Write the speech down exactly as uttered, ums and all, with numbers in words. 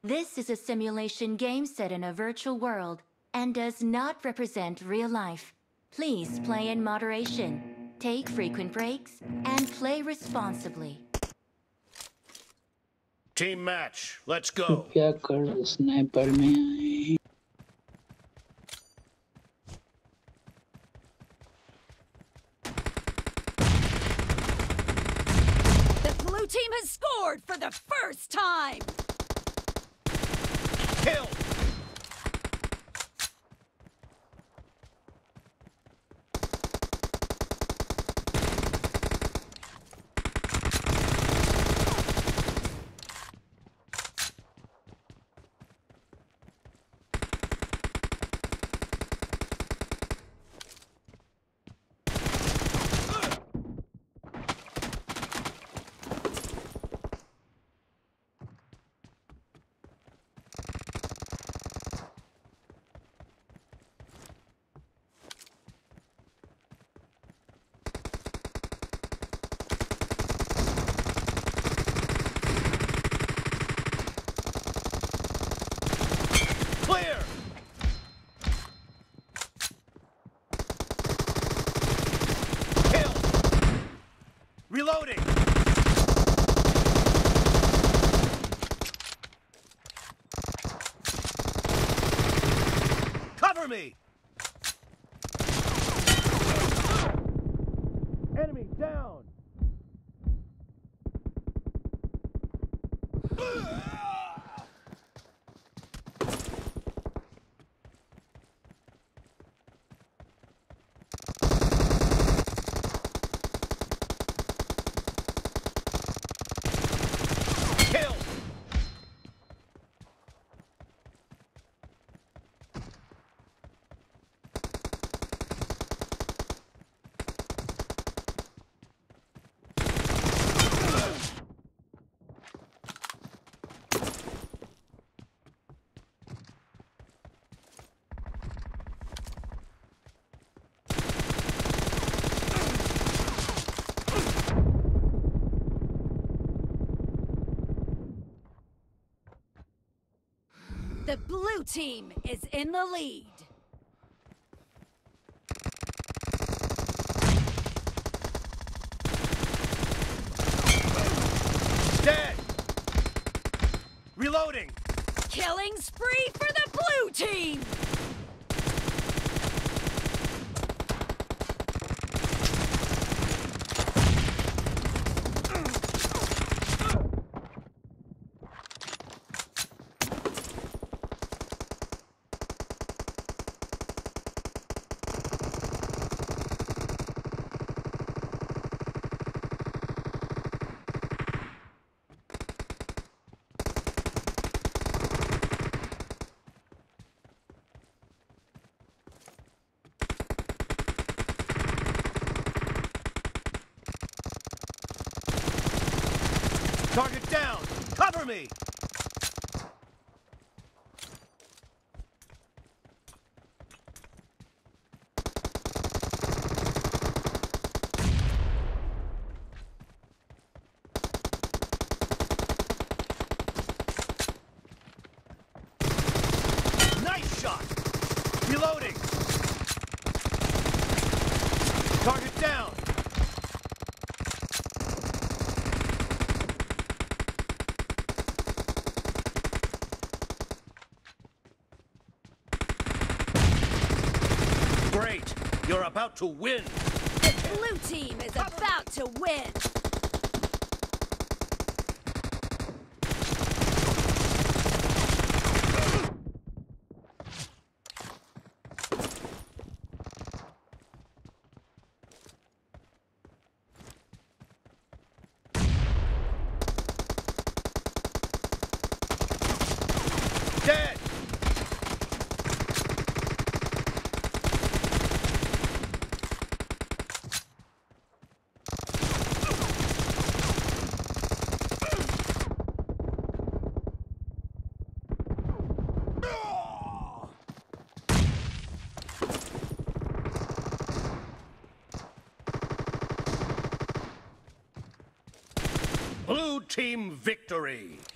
This is a simulation game set in a virtual world and does not represent real life. Please play in moderation, take frequent breaks, and play responsibly. Team match, let's go. क्या कर sniper में आए The blue team has scored for the first time. Kill. Clear! Kill! Reloading! Cover me! Enemy down! Kill! The blue team is in the lead. Dead! Reloading! Killing spree for the blue team. Target down! Cover me! Nice shot! Reloading! Target down! Great! You're about to win! The blue team is about to win. Dead! Blue team victory!